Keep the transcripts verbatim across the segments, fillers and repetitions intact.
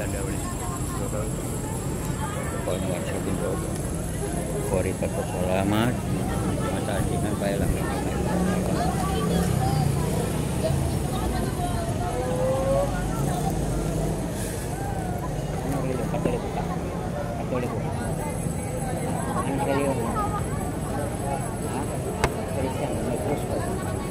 ada ulit. Pagkakuan sa Bindog. Kori ka po salamat. Matasikan pa lang. Katulik ka. Katulik ko. Ang galing mo. Ha? Katulik ka. May cross ko.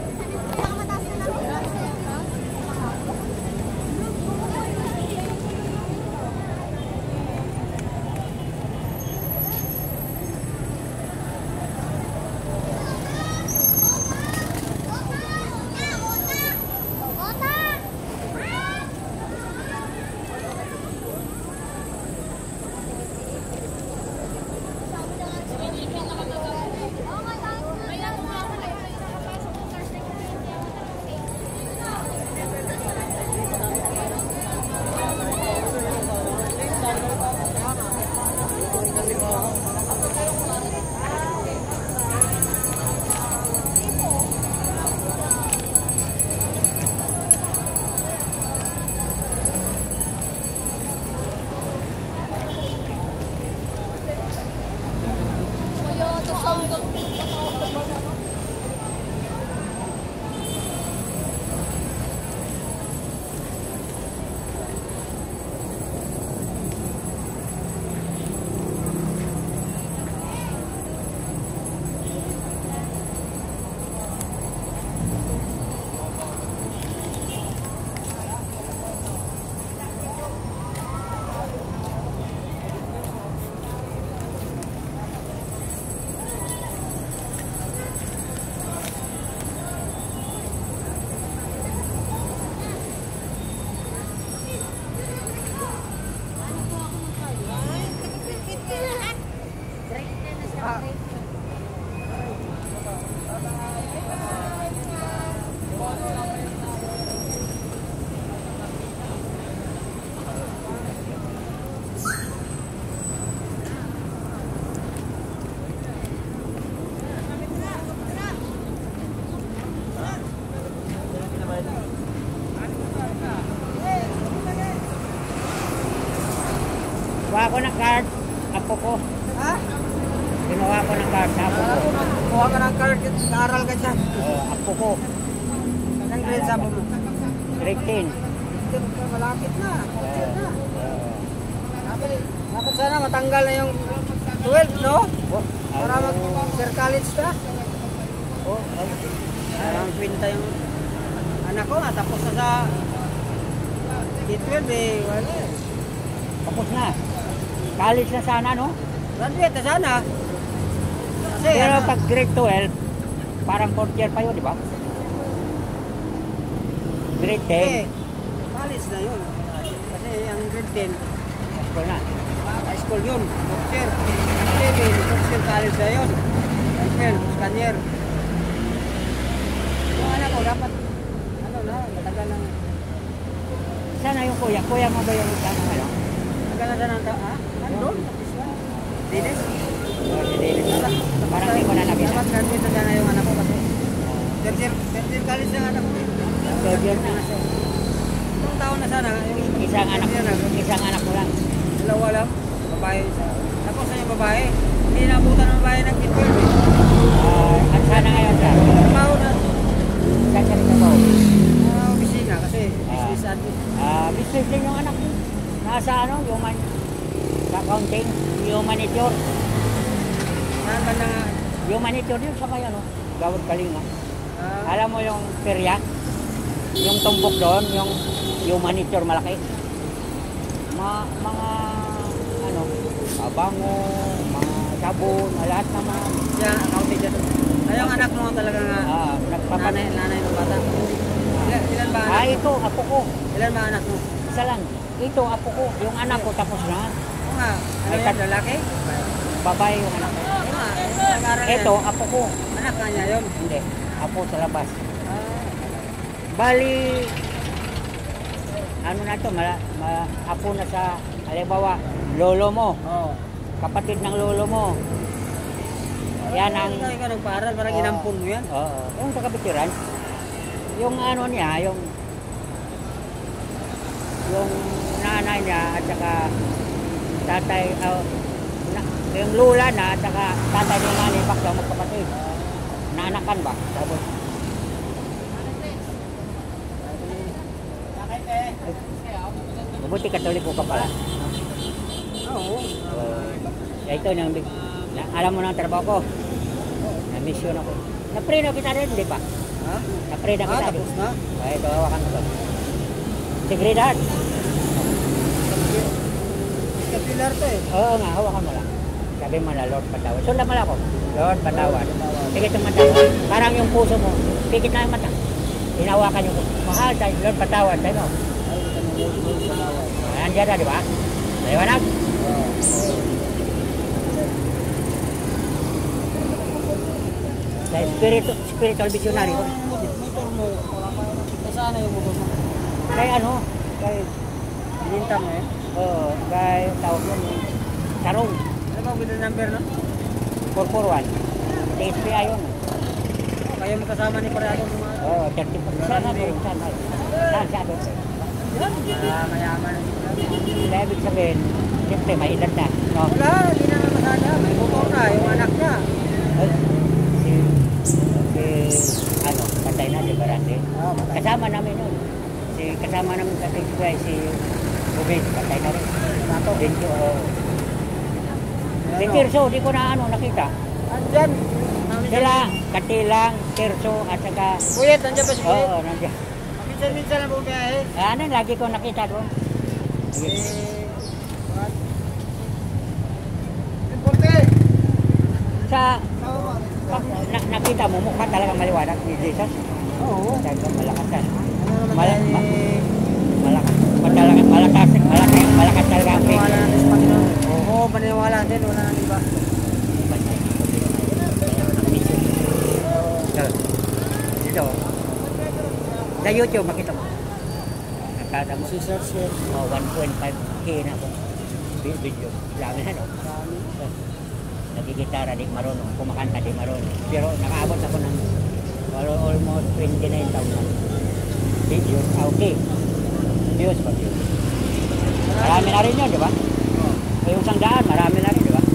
Kuha ko ng card, apo ko. Ha? Kinuha ko ng card, apo ko. Kuha ka ng card, nag-aaral ka dyan. Oo, apo ko. Anong grade sa mo? Grade ten. Malapit na. Malapit na. Dapat sana matanggal na yung twelve, no? Oh, Para mag-sir college ka. oh, ay. Parang kwenta yung anak ko, tapos na sa K twelve eh. Wala eh. Tapos na. College na sana, no? Graduate na sana. Kasi, Pero ano, pag grade twelve, parang fourth year pa yun, di ba? Grade ten, eh, college na yun. Kasi ang grade ten, school na. high school yun. Fourth year. Kasi fourth year college na yun. High school, second year. Yung anak ko, dapat, ano na, matagal ng, Sana yung kuya? Kuya mo ba yung isang ano? matagal na ng, ha? Ano doon? Dinis? Oh, si David. Parang hindi ko na nakita. Dapat graduate na sana yung anak ko kasi. Third year, third year college na anak ko. Third year na. Itong taon na sana. Yung Isang anak, yun, ah. isang anak mo lang. Dalawa lang. Babae. Tapos na yung babae. Hindi naabutan ng babae ng K twelve. Ah, at sana ngayon siya? Trabaho na. Saan siya rin trabaho? Uh, opisina kasi. Ah. Business admin. Ah, business din yung anak mo. Nasa ano, human, sa accounting, humanitor. Saan ba na nga? Humanitor yun sa may ano, Gawad Kalinga. ah, Alam mo yung perya? Yung tumbok doon, yung humanitor malaki. Ma, mga, ano, abango, mga sabon, lahat naman. Yan, accounting dyan. Ay, yung anak mo talaga nga. Ah, Nanay, nagpapanay. nanay ng bata. Ilan, ilan ba anak Ah, mo? ito, apo ko. Ilan ba anak mo? Isa lang. Ito, apo ko. Yung anak ko tapos na. Oo nga. Ano Ay, yan, tat- lalaki? Babae yung anak ko. Oo nga. Nag-aaral yan. Ito, apo ko. Anak nga niya yun. Hindi. Apo sa labas. Ah, Bali, ano na to, mala, ma, apo na sa, halimbawa, lolo mo, oo. kapatid ng lolo mo. Yan ang, Ikaw, ikaw nagpaaral, parang Oo. inampun mo yan. oo, yung taga-bitiran, yung ano niya, yung, yung nanay niya at saka tatay, uh, na, yung lula na at saka tatay ni nanay Pak daw magkapatid. Naanakan ba? Tapos, mabuti katoliko ka pala. Oo. Uh, ito nang na, alam mo na ang trabaho ko. Na-mission ako. Na-pray na kita rin, di ba? Ha? Na-pray na Ah, kita. tapos na? Ay, ito, hawakan mo to. Sigridad. Kapilar to eh. Oo nga, hawakan mo lang. Sabi mo na, Lord, patawad. Sundan mo lang ako. Lord, patawad. Pikit yung mata. Parang yung puso mo, pikit na yung mata. Hinawakan yung puso. Mahal tayo, Lord, patawad. Tayo mo. Andiyan na, di ba? Naiwanag? Sa spiritual, spiritual visionary ko. Motor mo, wala pa yung kita sana yung motor mo. Kaya ano? Kay, bininta mo eh. Oo, kaya tawag yun. Tarong. Ano ba ang number no? four four one. T S P I yun. Kayo mo kasama ni Parado mga Oo, thirty four. Saan na rin? Saan na rin? Saan siya doon? ah, mayaman na sila. Sila ibig sabihin, siyempre may edad na. No? Wala, hindi na namasada. May motor na, yung anak niya. Ay, si, si, ano, patay na, di ba, Randy? Oo, patay. Kasama namin yun. Si, kasama namin sa T S P I, si Bubis, patay na rin. Nato. Dito, oo. Si Tirso, di ko na ano, nakita. Andyan. Sila, Katilang, Tirso, at saka, Kuyet, andyan ba si Kuyet? oo, nandiyan. Minsan-minsan na bumiyahe. Ah, ano, lagi ko nakita doon. Eh, what? Importe! Sa, Tama. pag na, nakita mo, mukha talaga maliwanag ni Jesus. Oo. Talagang malakas yan. Ano naman Mal- tayo ma- eh, Malakas. Malakas, malakas, malakas, malakas talaga ang Maniwala faith. natin sa Panginoon. Oo, maniwala natin. Wala nang iba. Dito. Sa YouTube, makita mo. Nakata mo. Si Search eh. Oh, one point five K na akong vi- video. Dami na, no? Dami. Nagigitara, di marunong. Kumakanta, di marunong. Pero nakaabot ako ng al- almost twenty-nine thousand videos. Ah, okay. Views pa views. Marami na rin yun, di ba? Eh, yung isang daan, marami na rin, di ba?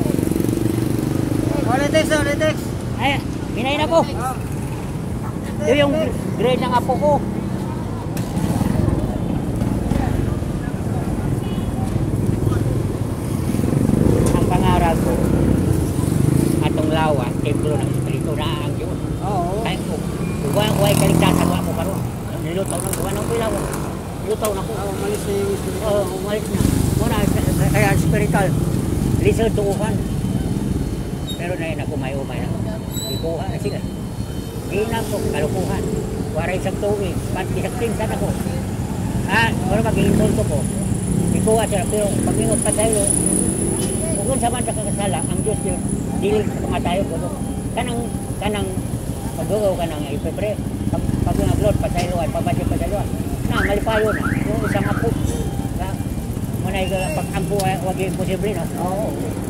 Oh, latex, oh, latex. Ay, hinayin ako. Oh. Yun yung grade ng apo ko. Ang pangarap ko, atong lawa, templo ng Espiritu na ang Diyos. Oo. Ay ko, huwag huwag kaligtasan mo ako karon. Nilutaw na, huwag nang pilaw. Nilutaw na ko. Ah, umalis na yung Espiritu. Oo, umalis na. Muna, kaya spiritual, listen to upan. Pero na yun ako, may umay na. Ikuha na sila. Di na po, kalukuhan. Waray sa tuwi, isang pinsan ako. Ah, wala mag-iintol ko po. Ikuha sila, pero pag-ingot pa tayo, kung sa man sa kakasala, ang Diyos yun, dili sa kamatayo ko. Kanang, kanang, pag-ugaw ka nang ipebre, pag pag-ugaw pa tayo, ay pabasya pa tayo. Na, malipayo na. Yung isang apo. Na, muna yung pag-ampo, huwag yung imposible, no? Oo.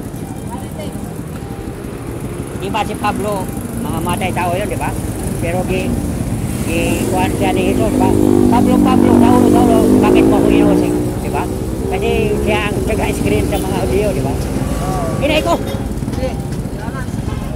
Di ba si Pablo, mga matay tao yun, di ba? Pero gi, gi, kuhan siya ni Jesus, di ba? Pablo, Pablo, Saulo, Saulo, bakit mo ako inusig, di ba? Kasi siya ang taga-screen sa mga audio, di ba? Oo. Hinay ko! Sige. Salamat.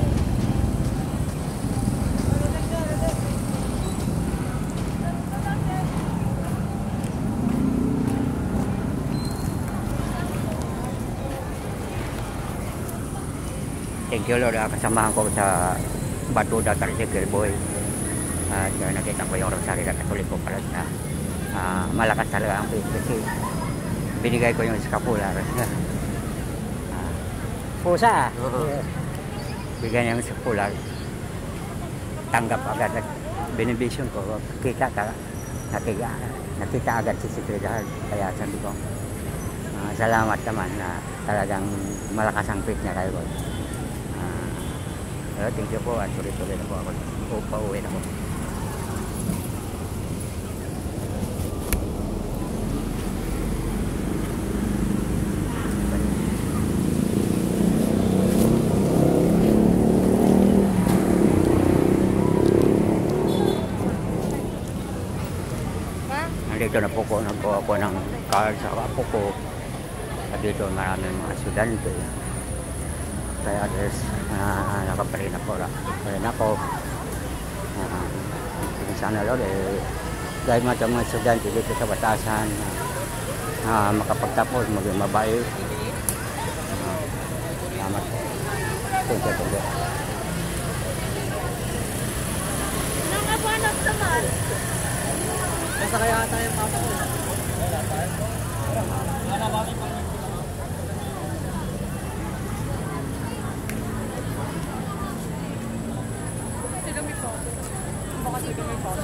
Thank you Lord, ah, kasamahan ko sa Batuda Tricycle Boy. At uh, nakita ko yung rosary na katoliko pala na uh, malakas talaga ang faith kasi binigay ko yung scapular. uh, pusa, uh, bigyan yung scapular. Tanggap agad at benediction ko. Kita ka, nakita, nakita agad si Secretary. Kaya sabi ko, uh, salamat naman na talagang malakas ang faith niya kayo. Uh, thank you po at tuloy-tuloy na po ako. Pauwi na po. dito na po ko nagkuha ko ng card sa apo ko. At dito maraming mga estudyante. Kaya guys, uh, nakaparin ako. Parin ako. Uh, sana Lord, eh, dahil mga mga estudyante dito sa batasan, uh, makapagtapos, maging mabait. Uh, salamat po. Tungkol, tungkol. Nangabanap naman. Basta kaya tayo papa ko. Sila may photo. Baka sila may photo.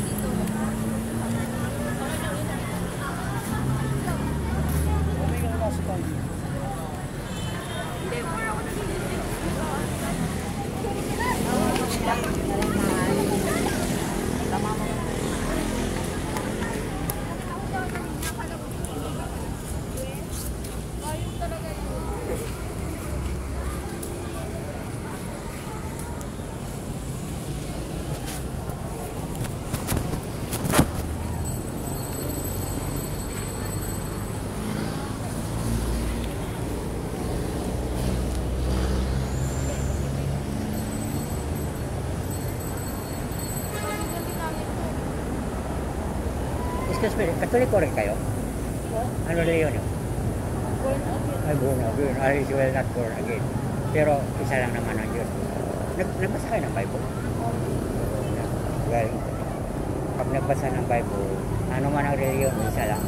Excuse me, Katoliko rin kayo? Ano reliyon nyo? Born again. Ay, born again. I will not born again. Pero isa lang naman ang Diyos. Nag nagbasa kayo ng Bible? Well, pag nagbasa ng Bible, ano man ang reliyon, isa lang.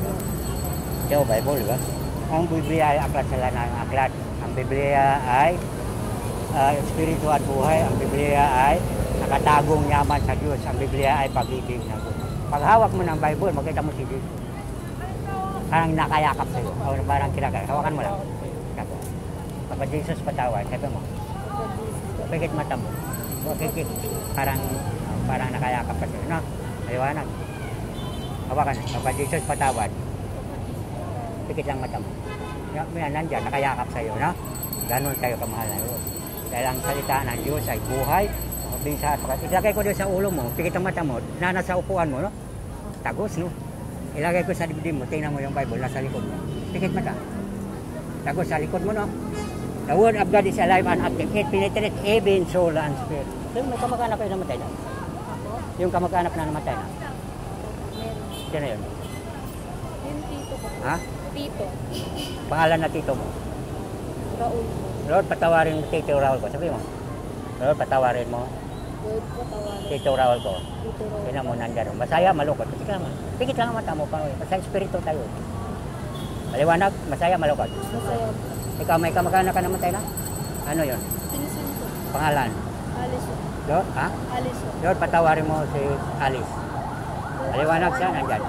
Ito, Bible, di ba? Ang Biblia ay aklat sa lahat ng aklat. Ang Biblia ay uh, espiritu at buhay. Ang Biblia ay nakatagong yaman sa Diyos. Ang Biblia ay pag-ibig ng Diyos. Pag hawak mo ng Bible, makita mo si Jesus. Parang nakayakap sa'yo. O parang kinakaya. Hawakan mo lang. Sabi, Papa Jesus patawad. Sabi mo. Pagkit mata mo. Pagkit. Parang, parang nakayakap ka sa'yo. No? Maliwanag. Hawakan. Papa Jesus patawad. Pagkit lang mata mo. Yan, nandyan. Nakayakap sa'yo. No? Ganon tayo kamahal na Diyos. Dahil ang salita ng Diyos ay buhay. Bisa, ilagay ko doon sa ulo mo, pikit ang mata mo, na nasa upuan mo, no? Tagos, no? Ilagay ko sa dibdib mo, tingnan mo yung Bible, nasa likod mo. Pikit mata. Tagos sa likod mo, no? The word of God is alive and active. It penetrates even soul and spirit. So, may kamag-anak kayo namatay na? Yung kamag-anak na namatay na? Meron. Sino yun? Yung tito ko. Ha? Tito. Pangalan na tito mo? Raul. Lord, patawarin mo tito Raul ko. Sabi mo? Lord, patawarin mo Lord po tawarin. tito Raul ko. Tito Raul. Tingnan mo nandyan. Masaya, malungkot. Pikit lang. Pikit lang ang mata mo. Masaya espiritu tayo. Maliwanag, masaya, malungkot. Masaya. Ikaw, may kamag-anak ka namatay na? Ano yun? Pinsan ko. Pangalan? Alison. Lord, ha? Alison. Lord, patawarin mo si Alice. Maliwanag siya, nandyan.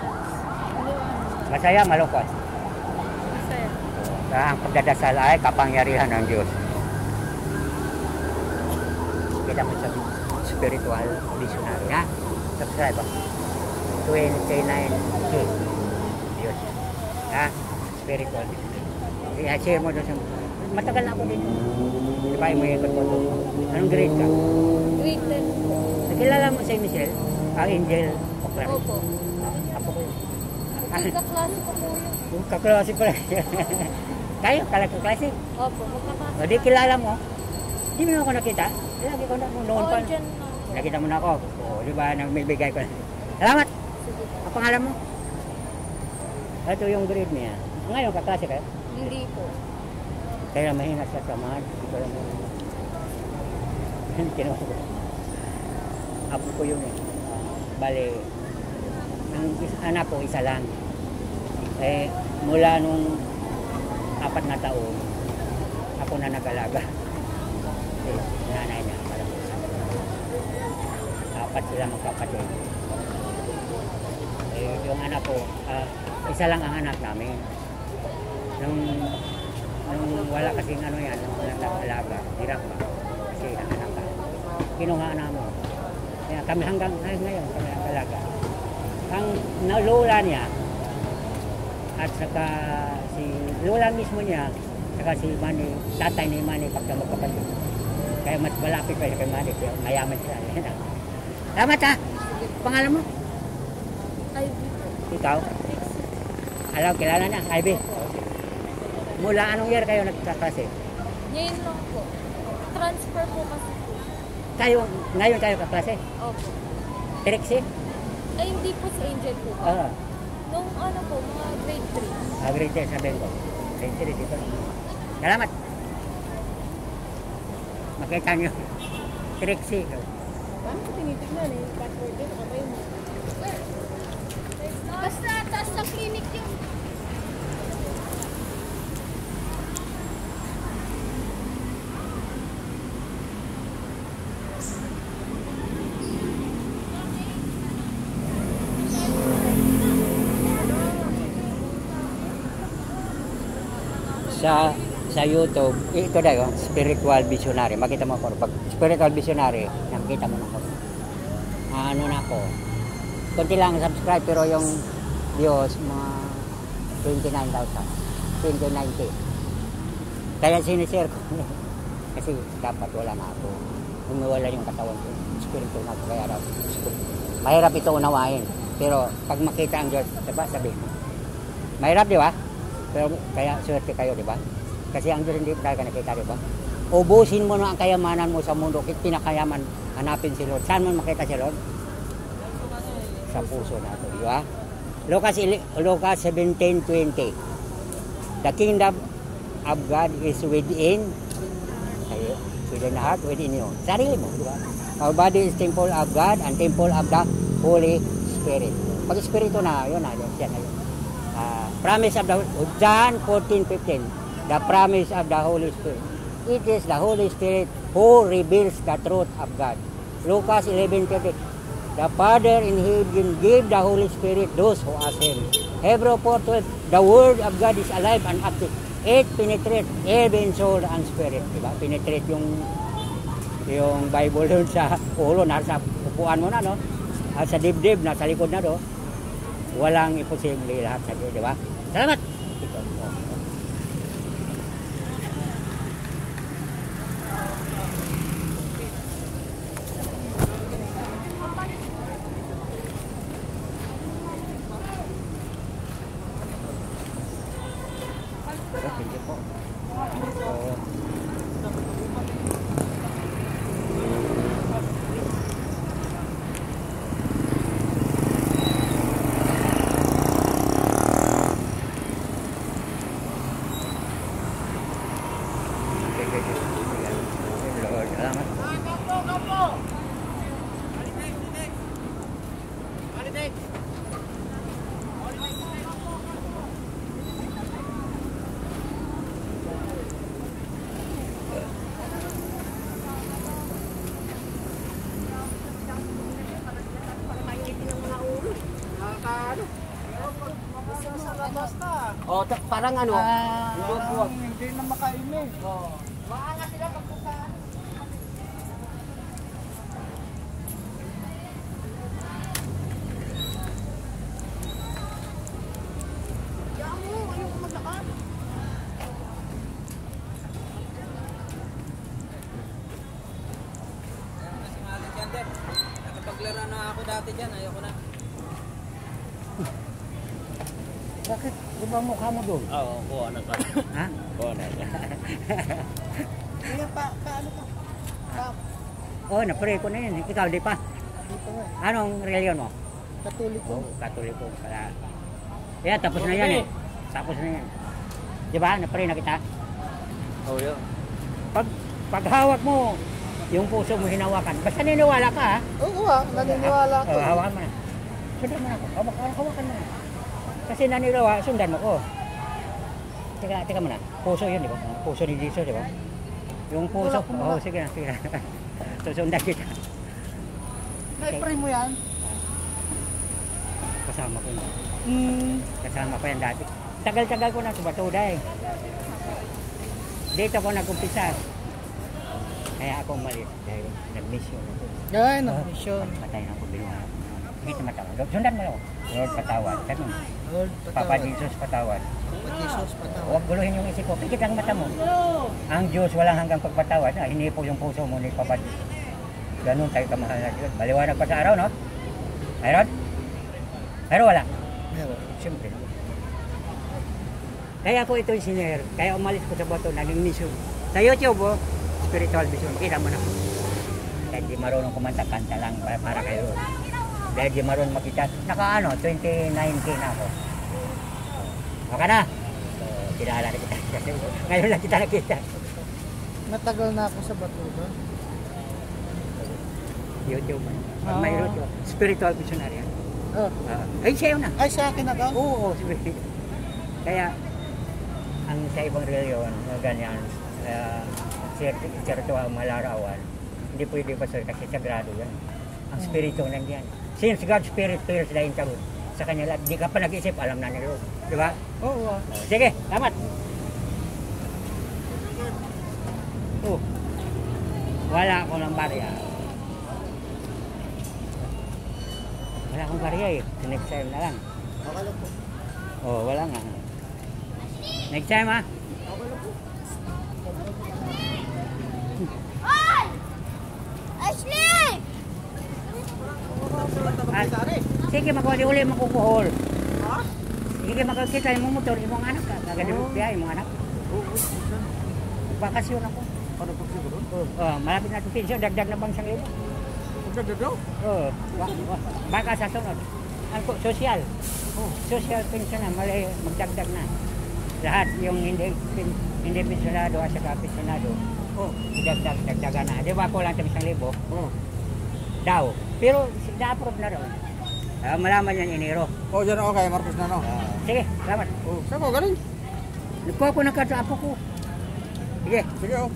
Masaya, malungkot. Masaya. Ang pagdadasal ay kapangyarihan ng Diyos. Kita mo sa spiritual visionary, ha? Subscribe ako. twenty-nine K. Diyos. Ha? Spiritual visionary. I-share mo doon sa... Matagal na ako dito. Di ba yung may ikot mo doon? Anong grade ka? Grade ten po. Nakilala mo si Michelle? Ang Angel Oklan. Opo. Apo ko yun. Hindi kaklase ko po yun. Yung kaklase pala. Kayo, kalagkaklase. Opo. Magkaklase. O di kilala mo. Di mo na ako nakita. Lagi ko na noon Oo, pa. dyan na. Nakita mo na ako. O, di ba, nagbibigay ko na. Salamat! Sige. Ang pangalan mo? Ito yung grade niya. Ngayon, kaklase kayo? Hindi po. Kaya mahina siya sa mahal. Hindi ko lang mahina. Kinuha ko. Apo ko yun eh. Bale, ang is- anak ko, isa lang. Eh, mula nung apat na taon, ako na nag-alaga. Eh, nanay niya. Parang, apat sila magkapatid. Eh, yung anak ko, ah, isa lang ang anak namin. Nung, nung wala kasing ano yan, nung nag-alaga, hirap ba? Kasi anak ka. Kinuha namin. Kaya kami hanggang ngayon, kami nag-alaga. Ang lola niya, at saka si lola mismo niya, saka si Manny, tatay ni Manny, pagka magkapatid. Kaya mas malapit pa siya kay Manny, kaya mayaman siya. Salamat ha! Pangalan mo? Ivy po. Ikaw? Alam, kilala na, Ivy. Mula anong year kayo nagkaklase? Ngayon lang po. Transfer po kasi po. Kayo, ngayon kayo kaklase? Opo. Trixie? Ay, hindi po si Angel po. Oo. Nung ano po, mga grade three. Ah, grade ten, sabihin ko. Grade three, dito. Salamat. Makita niyo. Trixie. Paano ko tinitignan eh? Password din, kamay mo. Basta, taas sa clinic yun. Sa sa YouTube, ito na yung spiritual visionary. Makita mo ako, pag spiritual visionary, nakikita mo na ako. Ano na ako, kunti lang subscribe, pero yung views, mga twenty-nine thousand, twenty ninety. Kaya sinishare ko. Kasi dapat wala na ako. Humiwala yung katawan ko. Spiritual na ako. Kaya daw, mahirap ito unawain. Pero pag makita ang Diyos, diba, sabi mo. Mahirap, di ba? Pero kaya swerte kayo, di ba? Kasi ang Diyos hindi talaga nakita, di ba? Ubusin mo na ang kayamanan mo sa mundo. Pinakayaman, hanapin si Lord. Saan mo makita si Lord? Sa puso natin, di ba? Lucas, Lucas seventeen twenty. The kingdom of God is within, within the heart, within you. Sarili mo, di ba? Our body is temple of God and temple of the Holy Spirit. Pag Espiritu na, yun na, yan na yun. Uh, promise of the John fourteen fifteen, the promise of the Holy Spirit. It is the Holy Spirit who reveals the truth of God. Lucas eleven thirty, the Father in heaven gave the Holy Spirit those who ask Him. Hebrews four twelve, the Word of God is alive and active. It penetrates every soul and spirit. Diba? Penetrate yung yung Bible doon sa ulo, nasa upuan mo na, no? At sa dibdib, nasa likod na, do. Walang imposible lahat sa Diyos, di ba? Salamat! Ito. Oh. Thank you po. So, oh, parang ano? Ah, hindi na makaimig. Oh. Maangat sila pagpuntaan. Diyan mo, ayoko maglakad. Singalit yan din. Nakapaglaro na ako dati dyan, ayoko na. Bakit? Di ba mukha mo doon? Oo, kuha na ka. Ha? Kuha na ka. Kaya pa, paano ka? Pa, Oh, na-pray ko na yun. Ikaw, di pa? dito nga. Anong reliyon mo? Katoliko. Oh, Katoliko. Kaya, yeah, tapos na yan eh. Tapos na yan. Di ba? Na-pray na kita. Oo, yun. Pag, pag hawak mo, yung puso mo hinawakan. Basta niniwala ka, ha? Oo ah, naniniwala ko. Oh, hawakan mo na. Sundan mo na ako. Hawak, hawakan mo na. Kasi naniniwala, sundan mo ko. Teka, teka muna. Puso yun, di ba? Puso ni Jesus, di ba? Yung puso. Wala ko muna. Oh, sige na, sige na. Susundan kita. Na-pray mo yan? Kasama ko yun. Hmm. Kasama ko yan dati. Tagal-tagal ko na sa Batuda eh. Dito ako nag-umpisa. Kaya ako umalis. Dahil nag-mission ako. Yan, na-mission. Patay na ako binuha. Hindi na matawad. Sundan mo lang. Lord, patawad. Ganun. Lord, Papa Jesus, patawad. Papa Jesus, patawad. Huwag guluhin yung isip ko. Pikit ang mata mo. Ang Diyos walang hanggang pagpatawad. Ah, hinipo yung puso mo ni Papa Diyos. Ganun tayo kamahal na Diyos. Maliwanag pa sa araw, no? Mayroon? Pero wala. Meron. Siyempre naman. Kaya po ito yung senior. Kaya umalis ko sa Bato, naging mission. Sa YouTube, oh, spiritual mission. Kita mo na. Dahil di marunong kumanta, kanta lang para, para kayo. Dahil di marunong makita. Naka ano, twenty-nine K na ako. Maka na. So, kinala na kita. Kasi ngayon lang kita nakita. Matagal na ako sa Bato doon. YouTube. Pag Ah. may YouTube, spiritual missionary yan. Oh. Ah, ay, sa'yo na. Ay, sa akin na daw? Oo, spiritual. Kaya, ang sa ibang reliyon, na ganyan, uh, spiritual malarawan, hindi pwede pa sir kasi sagrado yan. Ang spirito nandiyan. Since God's Spirit fills the entire sa kanya lahat, di ka pa nag-isip, alam na ni Lord. Di ba? Oo. Oh, Oh, sige, salamat. Oh. Wala ako ng barya. Wala akong barya eh. Next time na lang. okay lang po. Oh, wala nga. Next time ah. Ay! Ashley! Ah, sige, magkawali uli makukuhol. Sige, magkakita yung motor, yung mga anak ka. Kaganda mo biya, yung mga anak. Bakasyon ako. Ano po siguro? Oh, oh, malapit na ito pinsyo, dagdag na bang siyang libo. Magdagdag daw? Oh, ba- ba- baka sa sunod. Ano po, social. Oh, social pension na, mali, magdagdag na. Lahat yung hindi pin- hindi pensionado at saka pensionado, oh, idagdag, dagdagan na. Di ba ko lang tabi isang libo? Oo. Daw. Pero na-approve na rin. Ah, malaman yan iniro. Oh, dyan okay, Marcos na no? Ah, sige, salamat. Oh, saan ko galing? Nagkuha ko ng karto apo ko. Sige, Sige oh.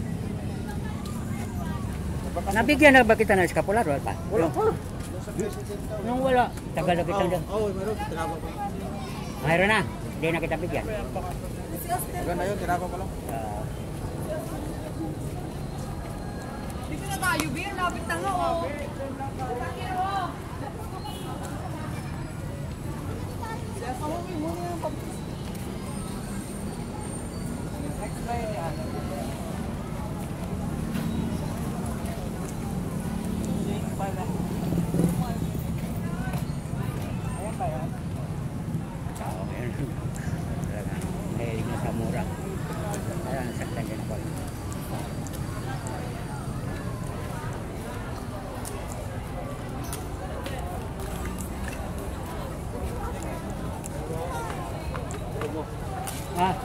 nabigyan na ba kita ng eskapular? Wala pa. Wala pa. Nung wala, tagal na kita dyan. Oo, meron. Tinago ko. Mayroon na, hindi na kita bigyan. Maganda yun, tinago ko lang. Ah, Dito na tayo, Bir. Lapit na nga, oh. tao ngayon. Talaga, nahilig na sa mura. Kaya nasaktan din ako. Ah,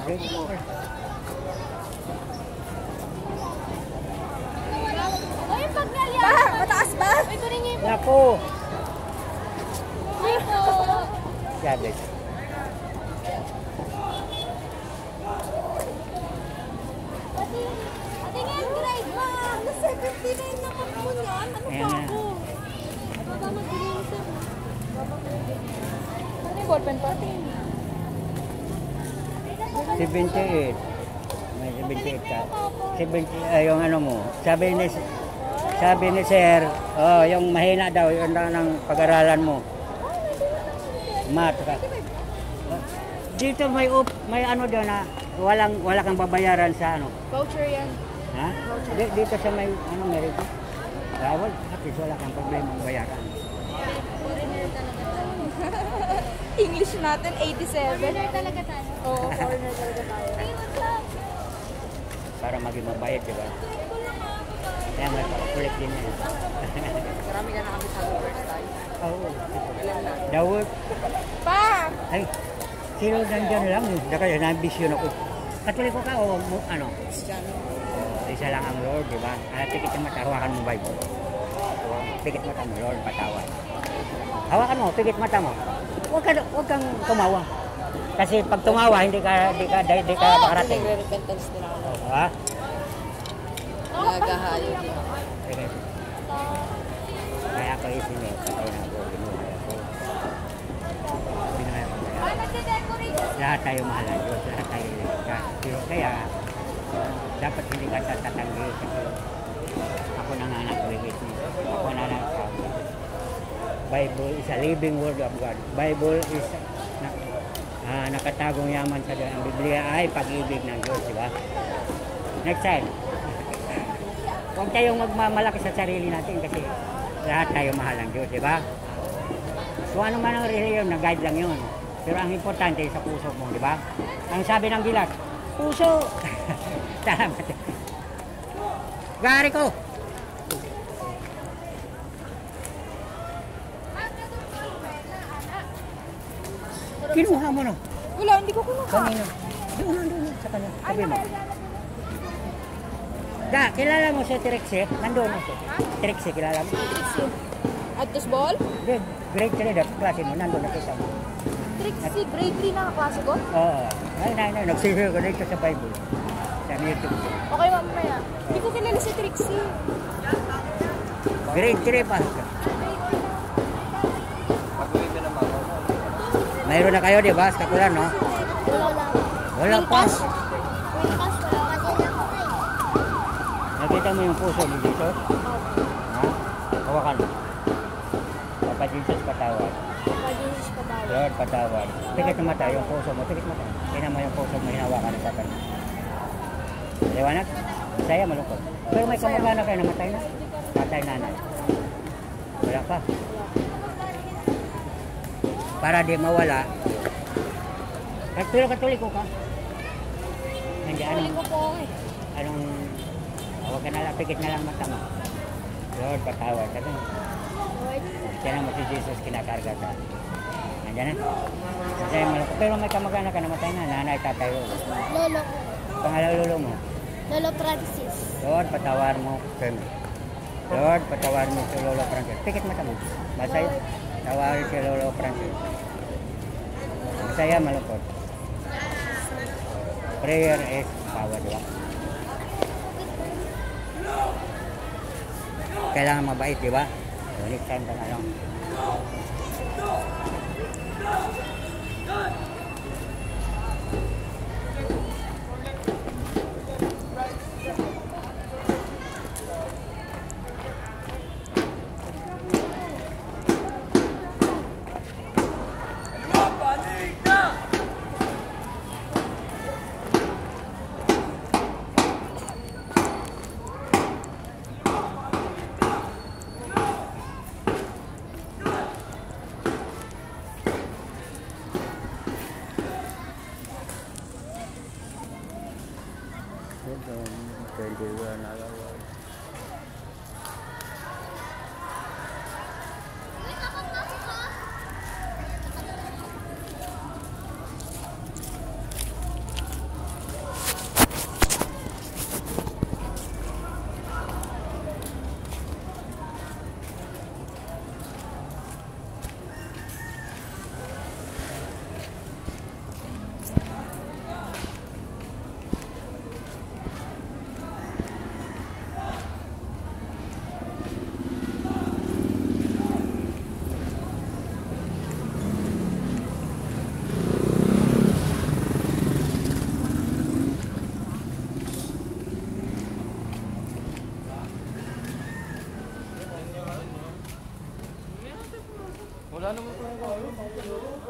Ay, pag nalya! Mataas ba? Ay, kunin niyo yung naku! dito. Yeah, guys. Ate, ate nga yung grade ma. Ano, seventy-nine na kami mo yan. Ano Ayan pa na. ako? Baba mag-green sir. Baba mag-green. Ano yung ballpen pa? seventy-eight. May seventy-eight ka. seventy, ay, yung ano mo. Sabi ni, sabi ni sir, oh, yung mahina daw, yun lang ang pag-aralan mo. Math ka. Dito may up, may ano doon na walang wala kang babayaran sa ano. Voucher yan. Ha? Di- Dito sa may ano meron. Bawal, at least wala kang problema ng bayaran. Foreigner talaga tayo. English natin, eighty-seven. Foreigner talaga tayo. Oo, foreigner talaga tayo. Ay, what's up? Para maging mabayad, di ba? Kaya may pa-collect din yan. Marami ka na kami sa first time. Oo. Ilan na? Dawot. Pa! Ay, sino nandyan lang. Kaya na-ambisyon ako. Katoliko ka o mo- ano? Cristiano. Oh, isa lang ang Lord, di ba? Kaya pikit yung mata, hawakan mo Bible. Oh, pikit mata mo, Lord, patawad. Hawakan mo, pikit mata mo. Huwag, ka, huwag kang tumawa. Kasi pag tumawa, hindi ka, hindi ka, hindi ka makarating. Nagre-repentance din ako. Oh, ha? Nagahayo din ako. Sige. Kaya ako isinip, kaya na ako, binuhay ako. Binuhay ako. Kaya Ay, nagde-decorate. lahat tayo mahal ng Diyos, lahat tayo ligtas. Pero kaya, dapat hindi ka tatatanggi kasi ako nanganak with me. Ako nanganak. Bible is a living word of God. Bible is na, ah, nakatagong yaman sa Diyos. Ang Biblia ay pag-ibig ng Diyos, di ba? Next time. Huwag tayong magmamalaki sa sarili natin kasi lahat tayo mahal ng Diyos, di ba? Kung ano man ang reliyon, na-guide lang yun. Pero ang importante sa puso mo, di ba? Ang sabi ng gilas, puso! Salamat. Gari ko! Kinuha mo no? Wala, hindi ko kinuha. Kanino? Doon, doon, doon, sa kanya. Sabi mo. Da, kilala mo si Trixie? Nandun na siya. Trixie, kilala mo? At this ball? Hindi, grade three na klase mo, nandun na siya. Trixie, grade three na kaklase ko? Oo. Ay, ay, ay, nagsisir ko dito sa Bible. Sa YouTube. Okay, mamaya. Hindi ko kilala si Trixie. Grade three pa. Pag-uwi ka naman. Mayroon na kayo, di ba? Sa kakulan, no? Wala lang. Wala pa. Wilkas, wala kasi ako eh. Nakita mo yung puso mo dito? Ha? Hawakan mo. Papa Jesus, patawad. Pag-isis pa tayo. Lord, patawad. Tikit na mata yung puso mo. Tikit mata. Tingnan mo yung puso mo. Hinawakan ng satan. Liwanag? Saya, malungkot. Pero may kamag-anak kayo namatay na. Tatay, nanay. Wala pa. Para di mawala. Pero katoliko ka. Hindi, Huli anong, ko po eh. anong, huwag ka na lang, pikit na lang mata mo. Lord, patawad. Sabi mo. Lord, Diyan mo si Jesus kinakarga sa. Nandiyan na. Saya, malungkot. Pero may kamag-anak ka namatay na. Nanay, tatay, lolo. Lolo ko. Pangalan lolo mo. Lolo Francis. Lord, patawar mo kami. Lord, patawar mo si Lolo Francis. Pikit mata mo. Masaya. Tawarin si Lolo Francis. Masaya, malungkot. Prayer is power, di ba? Kailangan mabait, di ba? Ulit time ka na lang. twenty-one hours. Wala naman po.